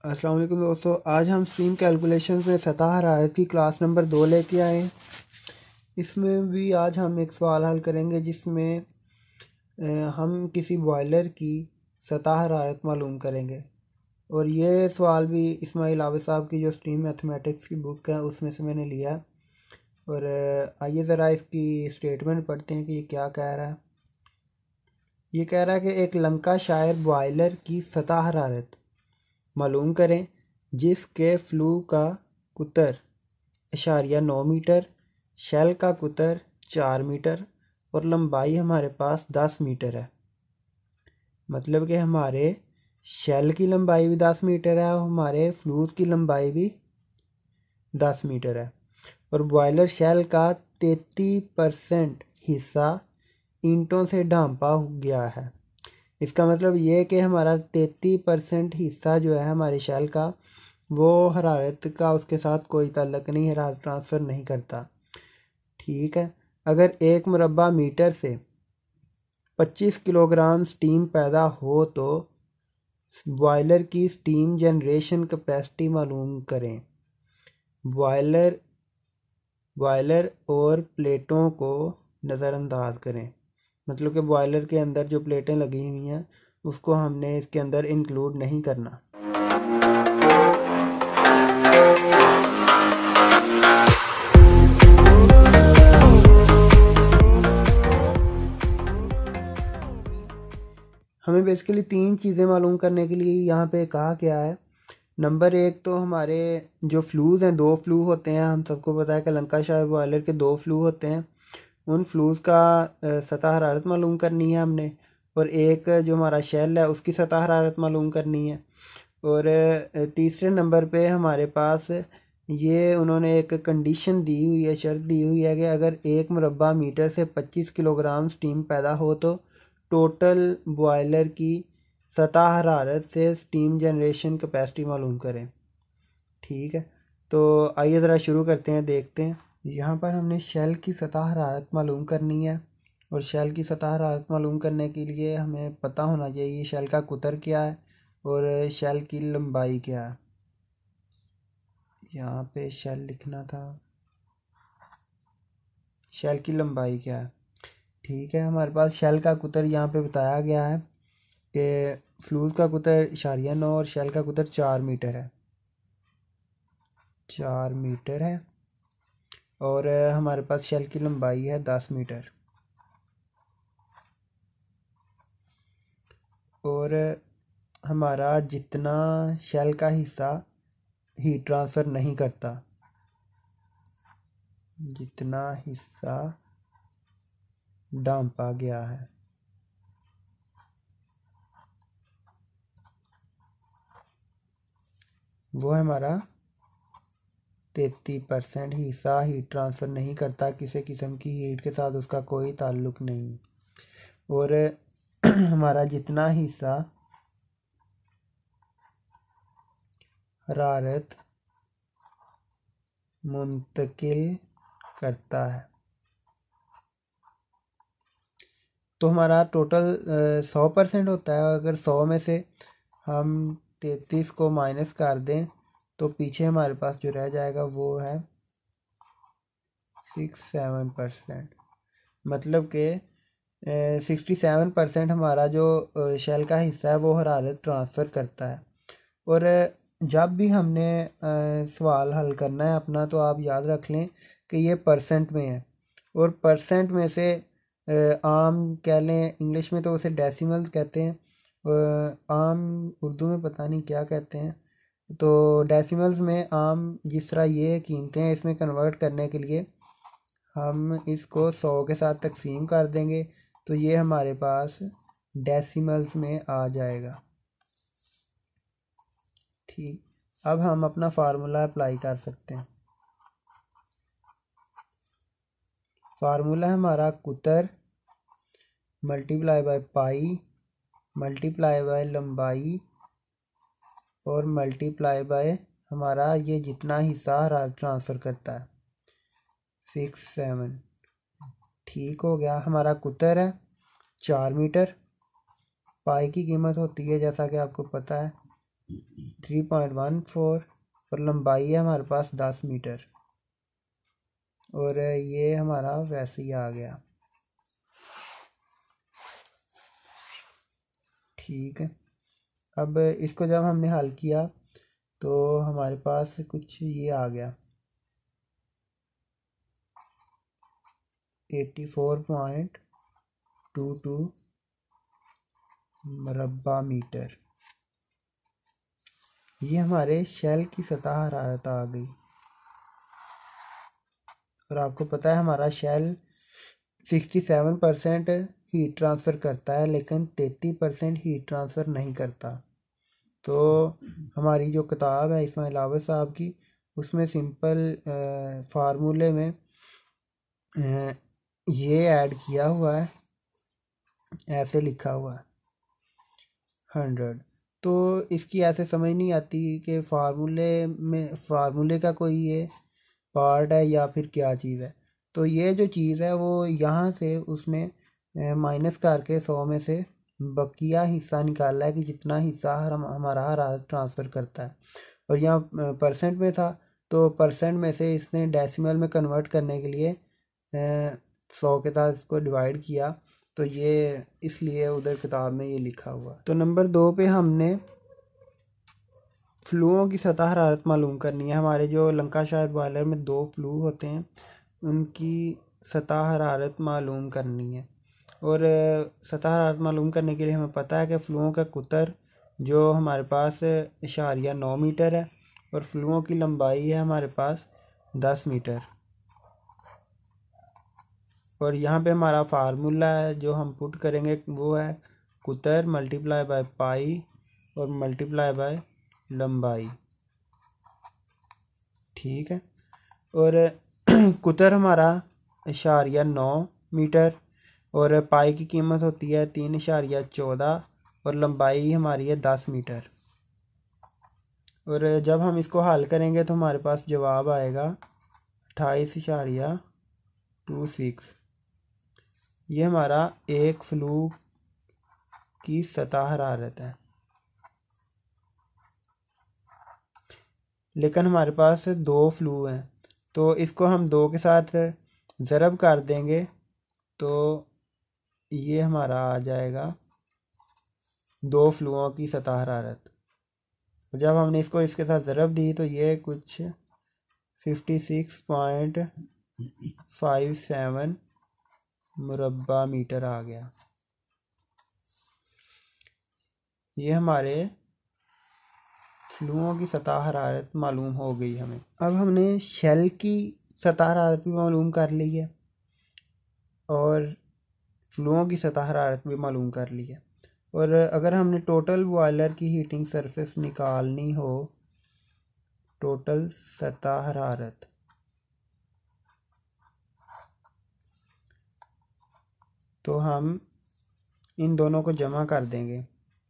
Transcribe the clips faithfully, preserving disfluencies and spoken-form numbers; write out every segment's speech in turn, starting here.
अस्सलाम वालेकुम दोस्तों। आज हम स्ट्रीम कैलकुलेशंस में सतह हरारत की क्लास नंबर दो लेके आए हैं। इसमें भी आज हम एक सवाल हल करेंगे जिसमें अ, हम किसी बॉयलर की सतह हरारत मालूम करेंगे। और ये सवाल भी इस्माइल आबिद साहब की जो स्ट्रीम मैथमेटिक्स की बुक है उसमें से मैंने लिया। और अ, आइए ज़रा इसकी स्टेटमेंट पढ़ते हैं कि ये क्या कह रहा है। ये कह रहा है कि एक लंकाशायर बॉयलर की सतह हरारत मालूम करें जिसके फ्लू का कुतर इशारिया नौ मीटर, शेल का कुतर चार मीटर और लंबाई हमारे पास दस मीटर है। मतलब कि हमारे शेल की लंबाई भी दस मीटर है और हमारे फ्लूस की लंबाई भी दस मीटर है। और बॉयलर शेल का तैंतीस परसेंट हिस्सा ईंटों से ढांपा गया है। इसका मतलब ये है कि हमारा तैंतीस परसेंट हिस्सा जो है हमारे शेल का वो हरारत का उसके साथ कोई ताल्लुक नहीं, हरारत ट्रांसफ़र नहीं करता। ठीक है। अगर एक मुरब्बा मीटर से पच्चीस किलोग्राम स्टीम पैदा हो तो बॉयलर की स्टीम जनरेशन कैपेसिटी मालूम करें। बॉयलर बॉयलर और प्लेटों को नज़रअंदाज करें। मतलब कि बॉयलर के अंदर जो प्लेटें लगी हुई हैं उसको हमने इसके अंदर इंक्लूड नहीं करना। हमें बेसिकली तीन चीज़ें मालूम करने के लिए यहाँ पे कहा गया है। नंबर एक तो हमारे जो फ्लूज़ हैं, दो फ्लू होते हैं। हम सबको पता है कि लंकाशायर बॉयलर के दो फ्लू होते हैं। उन फ्लूज़ का सतह हरारत मालूम करनी है हमने। और एक जो हमारा शेल है उसकी सतह हरारत मालूम करनी है। और तीसरे नंबर पे हमारे पास ये उन्होंने एक कंडीशन दी हुई है, शर्त दी हुई है कि अगर एक मुरब्बा मीटर से पच्चीस किलोग्राम स्टीम पैदा हो तो टोटल बॉयलर की सतह हरारत से स्टीम जनरेशन कैपेसिटी मालूम करें। ठीक है, तो आइए ज़रा शुरू करते हैं, देखते हैं। यहाँ पर हमने शेल की सतह हरारत मालूम करनी है। और शेल की सतह हरारत मालूम करने के लिए हमें पता होना चाहिए शेल का कुतर क्या है और शेल की लंबाई क्या है। यहाँ पे शेल लिखना था, शेल की लंबाई क्या है। ठीक है, हमारे पास शेल का कुतर यहाँ पे बताया गया है कि फ्लूस का कुतर इशारिया नौ और शेल का कुतर चार मीटर है चार मीटर है और हमारे पास शेल की लंबाई है दस मीटर। और हमारा जितना शेल का हिस्सा हीट ट्रांसफ़र नहीं करता, जितना हिस्सा ढांपा गया है, वो हमारा तैंतीस परसेंट हिस्सा हीट ट्रांसफ़र नहीं करता, किसी किस्म की हीट के साथ उसका कोई ताल्लुक नहीं। और हमारा जितना हिस्सा हरारत मुंतकिल करता है, तो हमारा टोटल सौ परसेंट होता है। अगर सौ में से हम तैंतीस को माइनस कर दें तो पीछे हमारे पास जो रह जाएगा वो है सिक्स सेवन परसेंट। मतलब कि सिक्सटी सेवन परसेंट हमारा जो शेल का हिस्सा है वो हरारत ट्रांसफ़र करता है। और जब भी हमने सवाल हल करना है अपना तो आप याद रख लें कि ये परसेंट में है। और परसेंट में से आम कह लें, इंग्लिश में तो उसे डेसिमल्स कहते हैं, आम उर्दू में पता नहीं क्या कहते हैं। तो डेसिमल्स में आम जिस तरह ये कीमतें हैं इसमें कन्वर्ट करने के लिए हम इसको सौ के साथ तकसीम कर देंगे तो ये हमारे पास डेसिमल्स में आ जाएगा। ठीक, अब हम अपना फार्मूला अप्लाई कर सकते हैं। फार्मूला है हमारा कुतर multiply by pi multiply by लंबाई और मल्टीप्लाई बाय हमारा ये जितना हिस्सा हरारत ट्रांसफ़र करता है सिक्स सेवन। ठीक हो गया। हमारा कुतर है चार मीटर। पाई की कीमत होती है जैसा कि आपको पता है थ्री पॉइंट वन फोर और लंबाई है हमारे पास दस मीटर। और ये हमारा वैसे ही आ गया। ठीक है, अब इसको जब हमने हल किया तो हमारे पास कुछ ये आ गया eighty four point two two मुरब्बा मीटर। ये हमारे शेल की सतह हरारत आ गई। और आपको पता है हमारा shell sixty seven percent heat transfer करता है लेकिन तैंतीस परसेंट हीट ट्रांसफ़र नहीं करता। तो हमारी जो किताब है इसमाइल आवर साहब की, उसमें सिंपल फार्मूले में आ, ये ऐड किया हुआ है, ऐसे लिखा हुआ है हंड्रेड। तो इसकी ऐसे समझ नहीं आती कि फार्मूले में फार्मूले का कोई ये पार्ट है या फिर क्या चीज़ है। तो ये जो चीज़ है वो यहाँ से उसने माइनस करके सौ में से बकिया हिस्सा निकाला है कि जितना हिस्सा हम हमारा हरारत ट्रांसफ़र करता है। और यहाँ परसेंट में था तो परसेंट में से इसने डेसिमल में कन्वर्ट करने के लिए सौ के साथ इसको डिवाइड किया। तो ये इसलिए उधर किताब में ये लिखा हुआ। तो नंबर दो पे हमने फ्लूओं की सतह हरारत मालूम करनी है। हमारे जो लंकाशायर बॉयलर में दो फ्लू होते हैं उनकी सतह हरारत मालूम करनी है। और सतह हरारत मालूम करने के लिए हमें पता है कि फ्लूओं का कुतर जो हमारे पास इशारिया नौ मीटर है और फ्लूओं की लंबाई है हमारे पास दस मीटर। और यहाँ पे हमारा फार्मूला है जो हम पुट करेंगे वो है कुतर मल्टीप्लाई बाय पाई और मल्टीप्लाई बाय लंबाई। ठीक है, और कुतर हमारा इशारिया नौ मीटर और पाई की कीमत होती है तीन इशारिया चौदह और लंबाई हमारी है दस मीटर। और जब हम इसको हल करेंगे तो हमारे पास जवाब आएगा अट्ठाईस इशारिया टू सिक्स। ये हमारा एक फ्लू की सतह हरारत है। लेकिन हमारे पास दो फ्लू हैं तो इसको हम दो के साथ ज़रब कर देंगे तो ये हमारा आ जाएगा दो फ्लूओं की सतह हरारत। जब हमने इसको इसके साथ ज़रब दी तो ये कुछ fifty six point five seven मुरब्बा मीटर आ गया। ये हमारे फ्लूओं की सतह हरारत मालूम हो गई हमें। अब हमने शेल की सतह हरारत भी मालूम कर ली है और फ्लूओं की सतह हरारत भी मालूम कर ली है। और अगर हमने टोटल बॉयलर की हीटिंग सरफेस निकालनी हो, टोटल सतह हरारत, तो हम इन दोनों को जमा कर देंगे।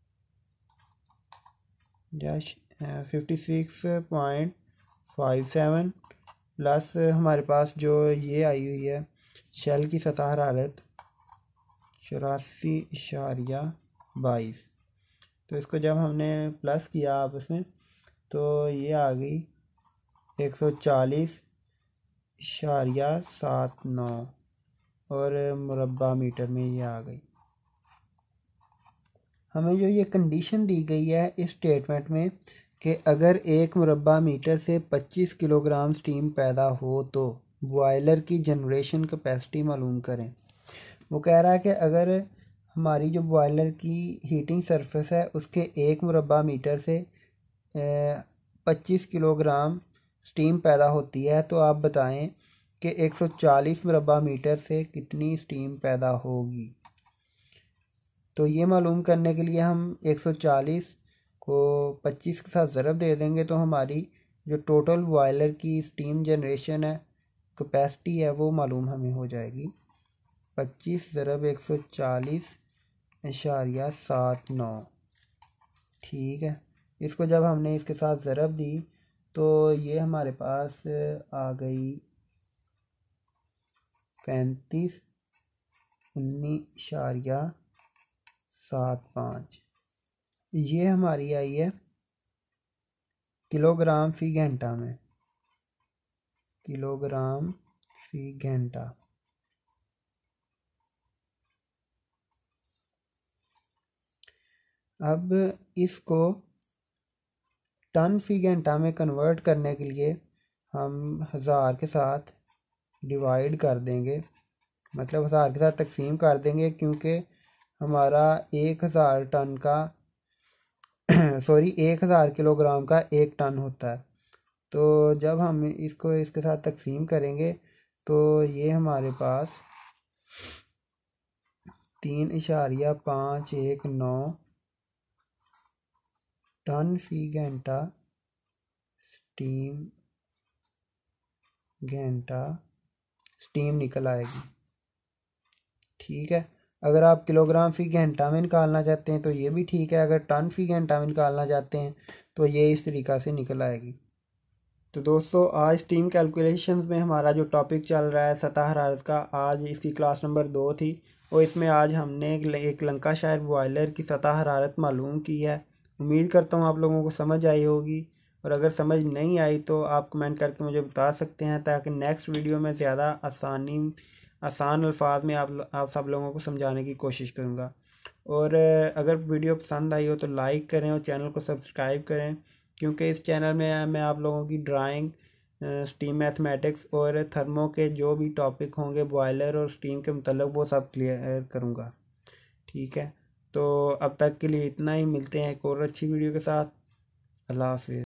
Fifty six point five seven plus हमारे पास जो ये आई हुई है शेल की सतह हरारत चौरासी इशारिया बाईस। तो इसको जब हमने प्लस किया आपस में तो ये आ गई एक सौ चालीस इशारिया सात नौ और मुरब्बा मीटर में ये आ गई। हमें जो ये कंडीशन दी गई है इस स्टेटमेंट में कि अगर एक मुरब्बा मीटर से पच्चीस किलोग्राम स्टीम पैदा हो तो बॉयलर की जनरेशन कैपेसिटी मालूम करें। वो कह रहा है कि अगर हमारी जो बॉयलर की हीटिंग सरफेस है उसके एक मुरब्बा मीटर से पच्चीस किलोग्राम स्टीम पैदा होती है तो आप बताएं कि एक सौ चालीस मुरब्बा मीटर से कितनी स्टीम पैदा होगी। तो ये मालूम करने के लिए हम एक सौ चालीस को पच्चीस के साथ ज़रब दे देंगे तो हमारी जो टोटल बॉयलर की स्टीम जनरेशन है कैपेसिटी है वो मालूम हमें हो जाएगी पच्चीस ज़रब एक सौ चालीस इशारिया सात नौ। ठीक है, इसको जब हमने इसके साथ ज़रब दी तो ये हमारे पास आ गई पैंतीस उन्नीस इशारिया सात पाँच। ये हमारी आई है किलोग्राम फी घंटा में, किलोग्राम फी घंटा। अब इसको टन फी घंटा में कन्वर्ट करने के लिए हम हज़ार के साथ डिवाइड कर देंगे, मतलब हज़ार के साथ तकसीम कर देंगे, क्योंकि हमारा एक हज़ार टन का सॉरी एक हज़ार किलोग्राम का एक टन होता है। तो जब हम इसको इसके साथ तकसीम करेंगे तो ये हमारे पास तीन इशारिया पाँच एक नौ टन फी घंटा स्टीम घंटा स्टीम निकल आएगी। ठीक है, अगर आप किलोग्राम फी घंटा में निकालना चाहते हैं तो ये भी ठीक है, अगर टन फी घंटा में निकालना चाहते हैं तो ये इस तरीक़ा से निकल आएगी। तो दोस्तों आज स्टीम कैलकुलेशंस में हमारा जो टॉपिक चल रहा है सतह हरारत का, आज इसकी क्लास नंबर दो थी और इसमें आज हमने एक लंकाशायर बॉयलर की सतह हरारत मालूम की है। उम्मीद करता हूँ आप लोगों को समझ आई होगी, और अगर समझ नहीं आई तो आप कमेंट करके मुझे बता सकते हैं, ताकि नेक्स्ट वीडियो में ज़्यादा आसानी आसान अल्फाज में आप आप सब लोगों को समझाने की कोशिश करूँगा। और अगर वीडियो पसंद आई हो तो लाइक करें और चैनल को सब्सक्राइब करें, क्योंकि इस चैनल में मैं आप लोगों की ड्राइंग, स्टीम मैथमेटिक्स और थर्मो के जो भी टॉपिक होंगे बॉयलर और स्टीम के मतलब वो सब क्लियर करूँगा। ठीक है, तो अब तक के लिए इतना ही, मिलते हैं एक और अच्छी वीडियो के साथ। अल्लाह हाफिज़।